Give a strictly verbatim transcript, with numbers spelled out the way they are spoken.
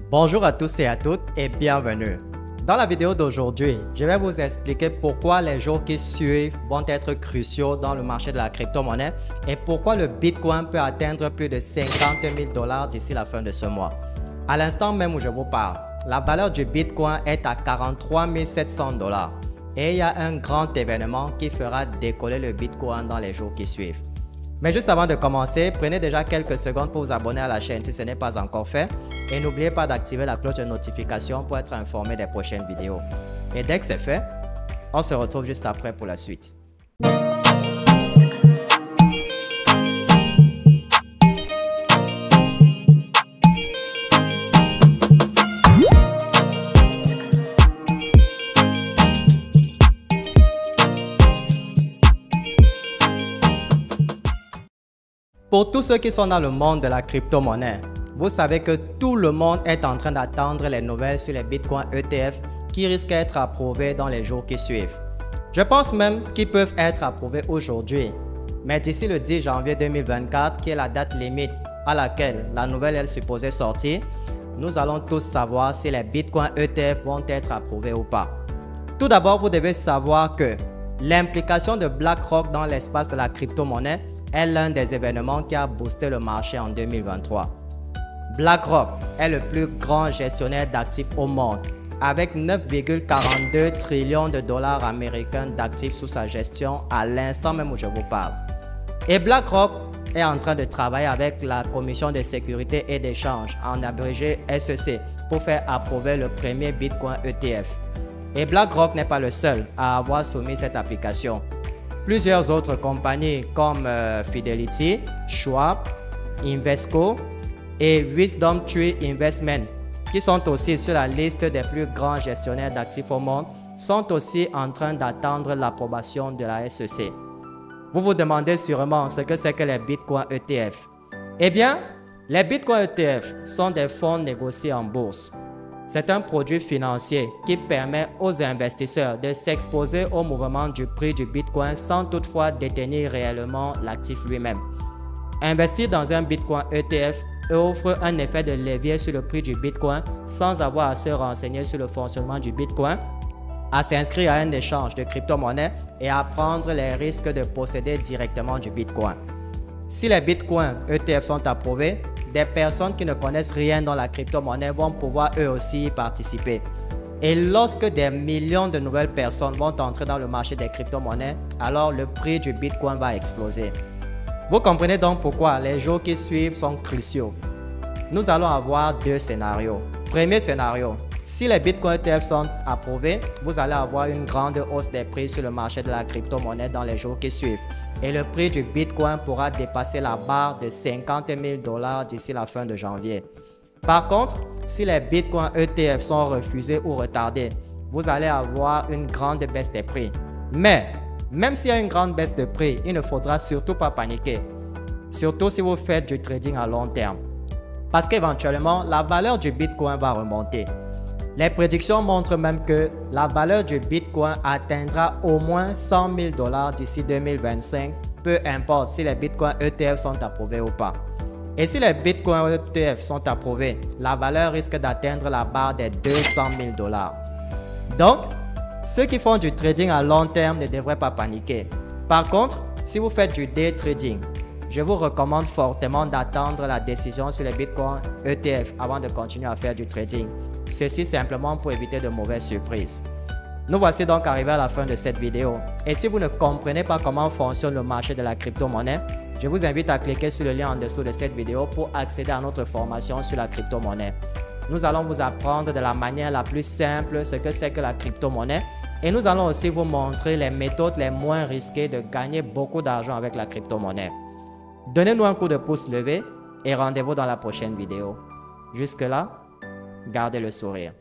Bonjour à tous et à toutes et bienvenue. Dans la vidéo d'aujourd'hui, je vais vous expliquer pourquoi les jours qui suivent vont être cruciaux dans le marché de la crypto-monnaie et pourquoi le Bitcoin peut atteindre plus de cinquante mille dollars d'ici la fin de ce mois. À l'instant même où je vous parle, la valeur du Bitcoin est à quarante-trois mille sept cents dollars et il y a un grand événement qui fera décoller le Bitcoin dans les jours qui suivent. Mais juste avant de commencer, prenez déjà quelques secondes pour vous abonner à la chaîne si ce n'est pas encore fait et n'oubliez pas d'activer la cloche de notification pour être informé des prochaines vidéos. Et dès que c'est fait, on se retrouve juste après pour la suite. Pour tous ceux qui sont dans le monde de la crypto-monnaie, vous savez que tout le monde est en train d'attendre les nouvelles sur les Bitcoin E T F qui risquent d'être approuvés dans les jours qui suivent. Je pense même qu'ils peuvent être approuvés aujourd'hui, mais d'ici le dix janvier deux mille vingt-quatre, qui est la date limite à laquelle la nouvelle est supposée sortir, nous allons tous savoir si les Bitcoin E T F vont être approuvés ou pas. Tout d'abord, vous devez savoir que l'implication de BlackRock dans l'espace de la crypto-monnaie est l'un des événements qui a boosté le marché en deux mille vingt-trois. BlackRock est le plus grand gestionnaire d'actifs au monde, avec neuf virgule quarante-deux trillions de dollars américains d'actifs sous sa gestion à l'instant même où je vous parle. Et BlackRock est en train de travailler avec la Commission de sécurité et d'échange, en abrégé S E C, pour faire approuver le premier Bitcoin E T F. Et BlackRock n'est pas le seul à avoir soumis cette application. Plusieurs autres compagnies comme euh, Fidelity, Schwab, Invesco et Wisdom Tree Investment, qui sont aussi sur la liste des plus grands gestionnaires d'actifs au monde, sont aussi en train d'attendre l'approbation de la S E C. Vous vous demandez sûrement ce que c'est que les Bitcoin E T F. Eh bien, les Bitcoin E T F sont des fonds négociés en bourse. C'est un produit financier qui permet aux investisseurs de s'exposer au mouvement du prix du Bitcoin sans toutefois détenir réellement l'actif lui-même. Investir dans un Bitcoin E T F offre un effet de levier sur le prix du Bitcoin sans avoir à se renseigner sur le fonctionnement du Bitcoin, à s'inscrire à un échange de crypto-monnaies et à prendre les risques de posséder directement du Bitcoin. Si les Bitcoin E T F sont approuvés, des personnes qui ne connaissent rien dans la crypto-monnaie vont pouvoir eux aussi y participer. Et lorsque des millions de nouvelles personnes vont entrer dans le marché des crypto-monnaies, alors le prix du Bitcoin va exploser. Vous comprenez donc pourquoi les jours qui suivent sont cruciaux. Nous allons avoir deux scénarios. Premier scénario, si les Bitcoin E T F sont approuvés, vous allez avoir une grande hausse des prix sur le marché de la crypto-monnaie dans les jours qui suivent. Et le prix du Bitcoin pourra dépasser la barre de cinquante mille dollars d'ici la fin de janvier. Par contre, si les Bitcoin E T F sont refusés ou retardés, vous allez avoir une grande baisse des prix. Mais, même s'il y a une grande baisse de prix, il ne faudra surtout pas paniquer. Surtout si vous faites du trading à long terme. Parce qu'éventuellement, la valeur du Bitcoin va remonter. Les prédictions montrent même que la valeur du Bitcoin atteindra au moins cent mille dollars d'ici deux mille vingt-cinq, peu importe si les Bitcoin E T F sont approuvés ou pas. Et si les Bitcoin E T F sont approuvés, la valeur risque d'atteindre la barre des deux cent mille dollars. Donc, ceux qui font du trading à long terme ne devraient pas paniquer. Par contre, si vous faites du day trading, je vous recommande fortement d'attendre la décision sur les Bitcoin E T F avant de continuer à faire du trading. Ceci simplement pour éviter de mauvaises surprises. Nous voici donc arrivés à la fin de cette vidéo. Et si vous ne comprenez pas comment fonctionne le marché de la crypto-monnaie, je vous invite à cliquer sur le lien en dessous de cette vidéo pour accéder à notre formation sur la crypto-monnaie. Nous allons vous apprendre de la manière la plus simple ce que c'est que la crypto-monnaie et nous allons aussi vous montrer les méthodes les moins risquées de gagner beaucoup d'argent avec la crypto-monnaie. Donnez-nous un coup de pouce levé et rendez-vous dans la prochaine vidéo. Jusque-là, gardez le sourire.